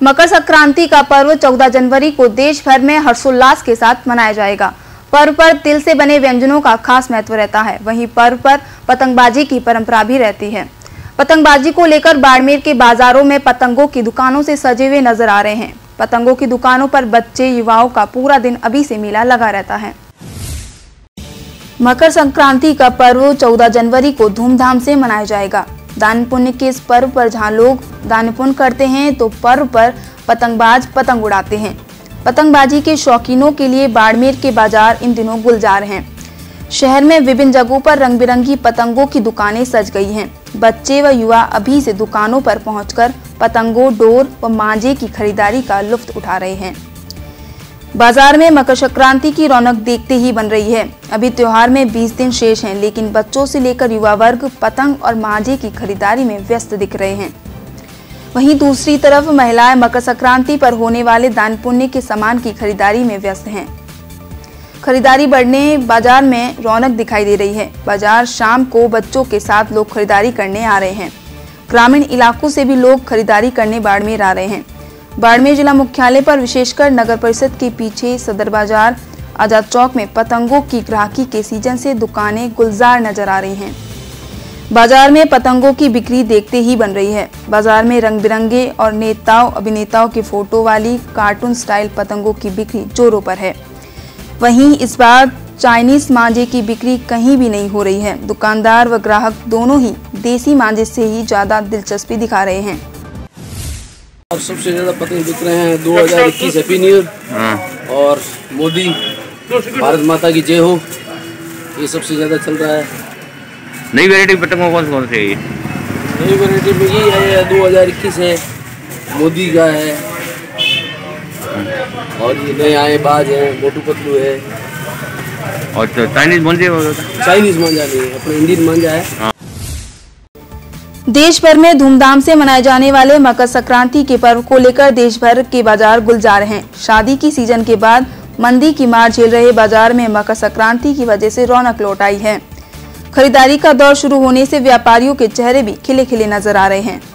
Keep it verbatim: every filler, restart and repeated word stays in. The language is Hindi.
मकर संक्रांति का पर्व चौदह जनवरी को देश भर में हर्षोल्लास के साथ मनाया जाएगा। पर्व पर तिल से बने व्यंजनों का खास महत्व रहता है। वहीं पर्व पर पतंगबाजी की परंपरा भी रहती है। पतंगबाजी को लेकर बाड़मेर के बाजारों में पतंगों की दुकानों से सजे हुए नजर आ रहे हैं। पतंगों की दुकानों पर बच्चे युवाओं का पूरा दिन अभी से मेला लगा रहता है। मकर संक्रांति का पर्व चौदह जनवरी को धूमधाम से मनाया जाएगा। दान पुण्य के इस पर्व पर जहां लोग दान पुण्य करते हैं तो पर्व पर पतंगबाज पतंग उड़ाते हैं। पतंगबाजी के शौकीनों के लिए बाड़मेर के बाजार इन दिनों गुलजार हैं। शहर में विभिन्न जगहों पर रंग बिरंगी पतंगों की दुकानें सज गई हैं। बच्चे व युवा अभी से दुकानों पर पहुंचकर पतंगों, डोर व मांझे की खरीदारी का लुत्फ उठा रहे हैं। बाजार में मकर संक्रांति की रौनक देखते ही बन रही है। अभी त्योहार में बीस दिन शेष हैं, लेकिन बच्चों से लेकर युवा वर्ग पतंग और मांझे की खरीदारी में व्यस्त दिख रहे हैं। वहीं दूसरी तरफ महिलाएं मकर संक्रांति पर होने वाले दान पुण्य के सामान की खरीदारी में व्यस्त हैं। खरीदारी बढ़ने बाजार में रौनक दिखाई दे रही है। बाजार शाम को बच्चों के साथ लोग खरीदारी करने आ रहे हैं। ग्रामीण इलाकों से भी लोग खरीदारी करने बाड़मेर आ रहे हैं। बाड़मेर जिला मुख्यालय पर विशेषकर नगर परिषद के पीछे सदर बाजार, आजाद चौक में पतंगों की ग्राहकी के सीजन से दुकानें गुलजार नजर आ रही हैं। बाजार में पतंगों की बिक्री देखते ही बन रही है। बाजार में रंग बिरंगे और नेताओं अभिनेताओं के फोटो वाली कार्टून स्टाइल पतंगों की बिक्री जोरों पर है। वहीं इस बार चाइनीज मांझे की बिक्री कहीं भी नहीं हो रही है। दुकानदार व ग्राहक दोनों ही देसी मांझे से ही ज्यादा दिलचस्पी दिखा रहे हैं। अब सबसे ज्यादा पतंग बिक रहे हैं दो हज़ार इक्कीस हैप्पी न्यू ईयर और मोदी भारत माता की जय हो, ये सबसे ज्यादा चल रहा है। नई वैरायटी पतंगों कौन कौन से है? नई वैरायटी में ये है दो हज़ार इक्कीस है, मोदी का है और ये नए आए बाज है, मोटू पतलू है और तो चाइनीज मांझे चाइनीज मांझा नहीं है, अपना इंडियन मांझा है। देश भर में धूमधाम से मनाए जाने वाले मकर संक्रांति के पर्व को लेकर देश भर के बाजार गुलजार हैं। शादी की सीजन के बाद मंदी की मार झेल रहे बाजार में मकर संक्रांति की वजह से रौनक लौट आई है। खरीदारी का दौर शुरू होने से व्यापारियों के चेहरे भी खिले खिले नजर आ रहे हैं।